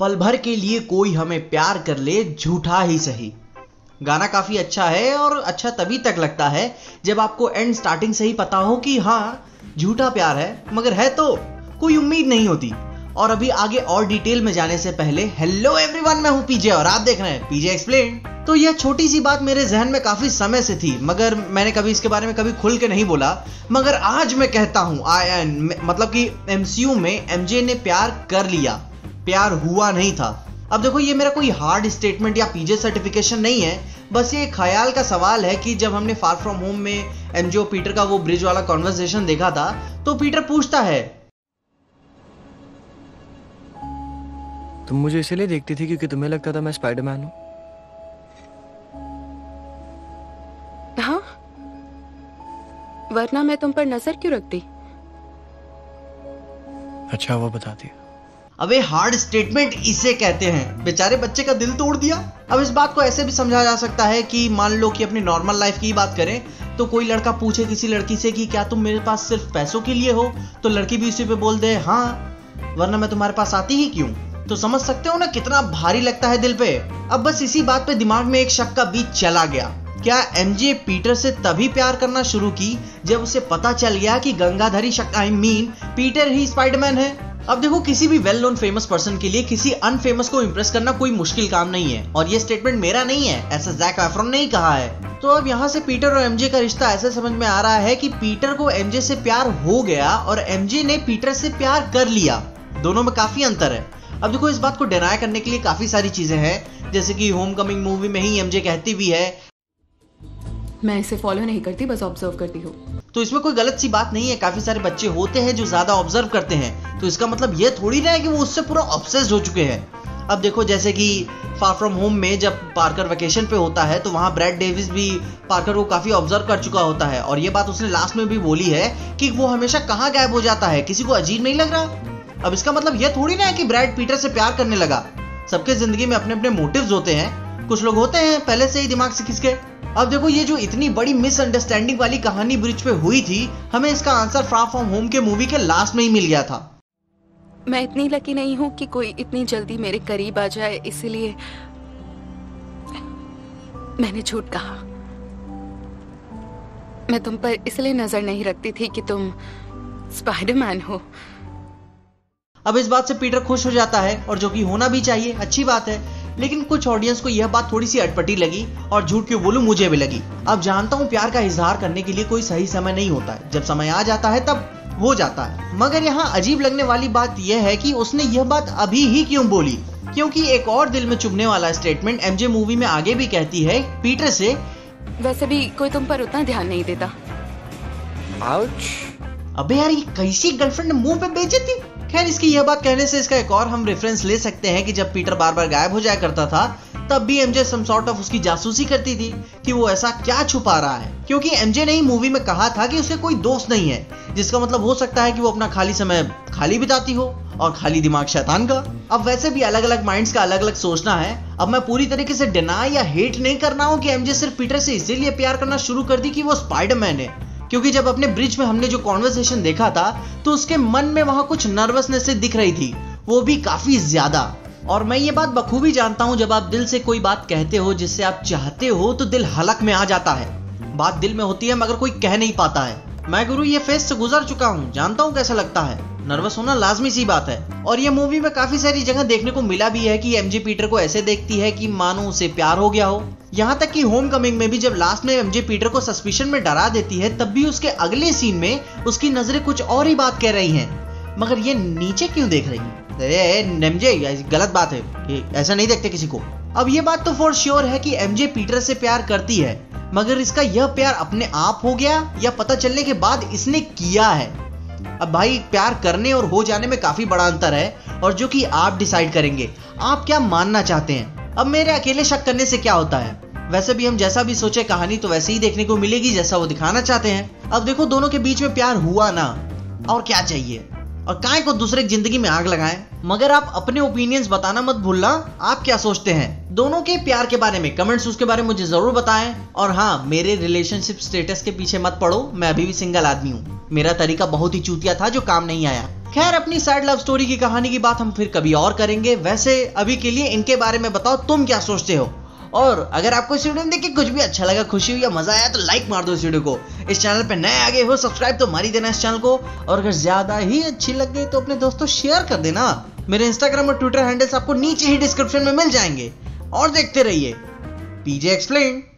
पल भर के लिए कोई हमें प्यार कर ले झूठा ही सही। गाना काफी अच्छा है और अच्छा तभी तक लगता है जब आपको एंड स्टार्टिंग से ही पता हो कि हाँ झूठा प्यार है, मगर है तो कोई उम्मीद नहीं होती। और अभी आगे और डिटेल में जाने से पहले हेलो एवरीवन, मैं हूं पीजे और आप देख रहे हैं पीजे एक्सप्लेन। तो यह छोटी सी बात मेरे जहन में काफी समय से थी, मगर मैंने कभी इसके बारे में कभी खुल के नहीं बोला। मगर आज मैं कहता हूं मतलब कि एमसीयू में एमजे ने प्यार कर लिया, प्यार हुआ नहीं था। अब देखो, ये मेरा कोई हार्ड स्टेटमेंट या पीजे सर्टिफिकेशन नहीं है, बस ये ख्याल का सवाल है कि जब हमने फार फ्रॉम होम में एमजे और पीटर का वो ब्रिज वाला कॉन्वर्सेशन देखा था, तो पीटर पूछता है, तुम मुझे इसलिए देखती थी क्योंकि तुम्हें लगता था मैं स्पाइडरमैन हूं? हाँ, वरना मैं तुम पर नजर क्यों रखती? अच्छा, वो बताती। अबे हार्ड स्टेटमेंट इसे कहते हैं। बेचारे बच्चे का दिल तोड़ दिया। अब इस बात को ऐसे भी समझा जा सकता है कि मान लो कि अपनी नॉर्मल लाइफ की बात करें तो कोई लड़का पूछे किसी लड़की से कि क्या तुम मेरे पास सिर्फ पैसों के लिए हो, तो लड़की भी उसी पे बोल दे हाँ, वरना मैं तुम्हारे पास आती ही क्यों। तो समझ सकते हो ना कितना भारी लगता है दिल पे। अब बस इसी बात पे दिमाग में एक शक का बीज चला गया, क्या एमजे पीटर से तभी प्यार करना शुरू की जब उसे पता चल गया कि गंगाधरी पीटर ही स्पाइडरमैन है। अब देखो, किसी भी वेल नोन फेमस पर्सन के लिए किसी अनफेमस को इंप्रेस करना कोई मुश्किल काम नहीं है, और ये स्टेटमेंट मेरा नहीं है, ऐसा जैक एफ्रॉन ने ही कहा है। तो अब यहाँ से पीटर और एमजे का रिश्ता ऐसे समझ में आ रहा है कि पीटर को एमजे से प्यार हो गया और एमजे ने पीटर से प्यार कर लिया। दोनों में काफी अंतर है। अब देखो, इस बात को डिनाई करने के लिए काफी सारी चीजें हैं, जैसे कि होम कमिंग मूवी में ही एमजे कहती भी है, मैं इसे फॉलो नहीं करती, बस ऑब्जर्व करती हूँ। तो इसमें कोई गलत सी बात नहीं है। काफी सारे बच्चे होते हैं जो ज्यादा ऑब्जर्व करते हैं, तो इसका मतलब ये थोड़ी ना है कि वो उससे पूरा ऑब्सेस्ड हो चुके हैं। अब देखो, जैसे कि फार फ्रॉम होम में जब पार्कर वेकेशन पे होता है तो वहां ब्रैड डेविस भी पार्कर को काफी ऑब्जर्व कर चुका होता है, और ये बात उसने लास्ट में भी बोली है कि वो हमेशा कहाँ गायब हो जाता है, किसी को अजीब नहीं लग रहा। अब इसका मतलब ये थोड़ी ना है कि ब्रैड पीटर से प्यार करने लगा। सबके जिंदगी में अपने अपने मोटिव्स होते हैं, कुछ लोग होते हैं पहले से ही दिमाग से खिसके। अब देखो, ये जो इतनी बड़ी मिसअंडरस्टैंडिंग वाली कहानी ब्रिज पे हुई थी, हमें इसका आंसर फार फ्रॉम होम के मूवी के लास्ट में ही मिल गया था। मैं इतनी लकी नहीं हूँ कि कोई इतनी जल्दी मेरे करीब आ जाए, इसलिए मैंने झूठ कहा। मैं तुम पर इसलिए नजर नहीं रखती थी कि तुम स्पाइडरमैन हो। अब इस बात से पीटर खुश हो जाता है, और जो कि होना भी चाहिए, अच्छी बात है। लेकिन कुछ ऑडियंस को यह बात थोड़ी सी अटपटी लगी, और झूठ क्यों बोलूं, मुझे भी लगी। अब जानता हूं प्यार का इजहार करने के लिए कोई सही समय नहीं होता है, जब समय आ जाता है तब हो जाता है। मगर यहाँ अजीब लगने वाली बात यह है कि उसने यह बात अभी ही क्यों बोली, क्योंकि एक और दिल में चुभने वाला स्टेटमेंट एमजे मूवी में आगे भी कहती है पीटर से, वैसे भी कोई तुम पर उतना ध्यान नहीं देता। अबे यार, ये कैसी गर्लफ्रेंड मुंह पे बेइज्जती। खैर, इसकी यह बात कहने से इसका एक और हम रेफरेंस ले सकते हैं कि जब पीटर बार बार गायब हो जाया करता था, तब भी एमजे सम सॉर्ट ऑफ उसकी जासूसी करती थी कि वो ऐसा क्या छुपा रहा है, क्योंकि एमजे ने ही मूवी में कहा था कि उसे कोई दोस्त नहीं है, जिसका मतलब हो सकता है कि वो अपना खाली समय खाली बिताती हो, और खाली दिमाग शैतान का। अब वैसे भी अलग अलग माइंड्स का अलग अलग सोचना है। अब मैं पूरी तरीके से डिनाई या हेट नहीं कर रहा हूँ कि एमजे सिर्फ पीटर से इसीलिए प्यार करना शुरू कर दी कि वो स्पाइडरमैन है, क्योंकि जब अपने ब्रिज में हमने जो कॉन्वर्सेशन देखा था तो उसके मन में वहां कुछ नर्वसनेस से दिख रही थी, वो भी काफी ज्यादा। और मैं ये बात बखूबी जानता हूं, जब आप दिल से कोई बात कहते हो जिससे आप चाहते हो तो दिल हलक में आ जाता है। बात दिल में होती है मगर कोई कह नहीं पाता है। मैं गुरु ये फेज से गुजर चुका हूँ, जानता हूँ कैसा लगता है। नर्वस होना लाजमी सी बात है, और ये मूवी में काफी सारी जगह देखने को मिला भी है कि एमजे पीटर को ऐसे देखती है कि मानो उसे प्यार हो गया हो। यहाँ तक कि होम कमिंग में भी जब लास्ट में एमजे पीटर को सस्पिशन में डरा देती है, तब भी उसके अगले सीन में उसकी नजरें कुछ और ही बात कह रही हैं, मगर ये नीचे क्यों देख रही है? अरे एमजे, गलत बात है, ऐसा नहीं देखते किसी को। अब ये बात तो फॉर श्योर है कि एमजे पीटर से प्यार करती है, मगर इसका यह प्यार अपने आप हो गया या पता चलने के बाद इसने किया है। अब भाई, प्यार करने और हो जाने में काफी बड़ा अंतर है, और जो कि आप डिसाइड करेंगे आप क्या मानना चाहते हैं। अब मेरे अकेले शक करने से क्या होता है, वैसे भी हम जैसा भी सोचे कहानी तो वैसे ही देखने को मिलेगी जैसा वो दिखाना चाहते हैं। अब देखो, दोनों के बीच में प्यार हुआ ना, और क्या चाहिए, और काहे को दूसरे की जिंदगी में आग लगाएं। मगर आप अपने ओपिनियंस बताना मत भूलना, आप क्या सोचते हैं दोनों के प्यार के बारे में। कमेंट्स उसके बारे में मुझे जरूर बताएं। और हाँ, मेरे रिलेशनशिप स्टेटस के पीछे मत पड़ो, मैं अभी भी सिंगल आदमी हूँ। मेरा तरीका बहुत ही चूतिया था जो काम नहीं आया, खैर अपनी सैड लव स्टोरी की कहानी की बात हम फिर कभी और करेंगे। वैसे अभी के लिए इनके बारे में बताओ तुम क्या सोचते हो। और अगर आपको इस वीडियो में देख के कुछ भी अच्छा लगा, खुशी हुई या मजा आया तो लाइक मार दो इस वीडियो को। इस चैनल पे नए आगे हो सब्सक्राइब तो मार ही देना इस चैनल को। और अगर ज्यादा ही अच्छी लग गई तो अपने दोस्तों शेयर कर देना। मेरे इंस्टाग्राम और ट्विटर हैंडल्स आपको नीचे ही डिस्क्रिप्शन में मिल जाएंगे। और देखते रहिए पीजे एक्सप्लेन।